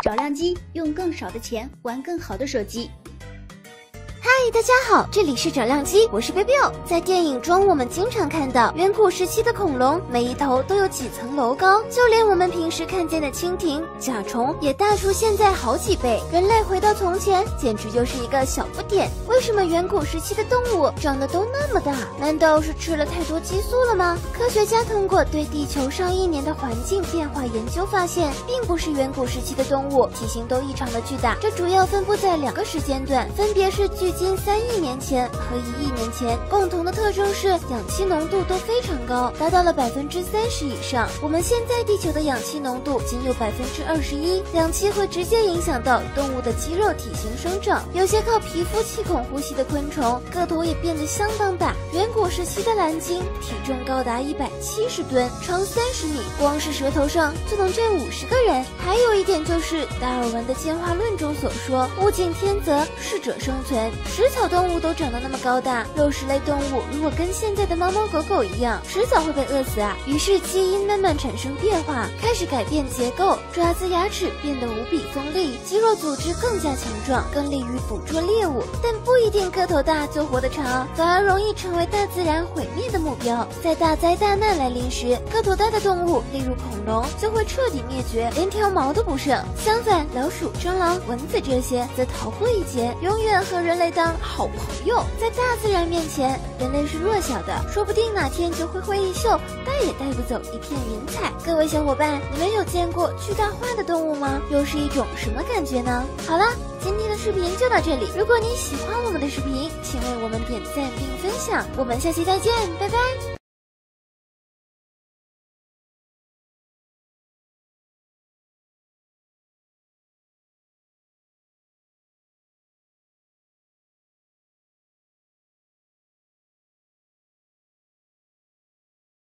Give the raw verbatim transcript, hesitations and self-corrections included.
找亮机，用更少的钱玩更好的手机。 嗨，大家好，这里是找亮机，我是 Baby。在电影中，我们经常看到远古时期的恐龙，每一头都有几层楼高，就连我们平时看见的蜻蜓、甲虫也大出现在好几倍。人类回到从前，简直就是一个小不点。为什么远古时期的动物长得都那么大？难道是吃了太多激素了吗？科学家通过对地球上亿年的环境变化研究发现，并不是远古时期的动物体型都异常的巨大，这主要分布在两个时间段，分别是距今三亿年前和一亿年前。共同的特征是氧气浓度都非常高，达到了百分之三十以上。我们现在地球的氧气浓度仅有百分之二十一，氧气会直接影响到动物的肌肉体型生长。有些靠皮肤气孔呼吸的昆虫，个头也变得相当大。远古时期的蓝鲸体重高达一百七十吨，长三十米，光是舌头上就能站五十个人。还有一点就是达尔文的进化论中所说，物竞天择，适者生存。食草动物都长得那么高大，肉食类动物如果跟现在的猫猫狗狗一样，迟早会被饿死啊！于是基因慢慢产生变化，开始改变结构，爪子牙齿变得无比锋利，肌肉组织更加强壮，更利于捕捉猎物。但不一定个头大就活得长，反而容易成为大自然毁灭的目标。在大灾大难来临时，个头大的动物，例如恐龙，就会彻底灭绝，连条毛都不剩。相反，老鼠、蟑螂、蚊子这些则逃过一劫，永远和人类当好朋友。在大自然面前，人类是弱小的，说不定哪天就挥挥衣袖，带也带不走一片云彩。各位小伙伴，你们有见过巨大化的动物吗？又是一种什么感觉呢？好了，今天的视频就到这里。如果你喜欢我们的视频，请为我们点赞并分享。我们下期再见，拜拜。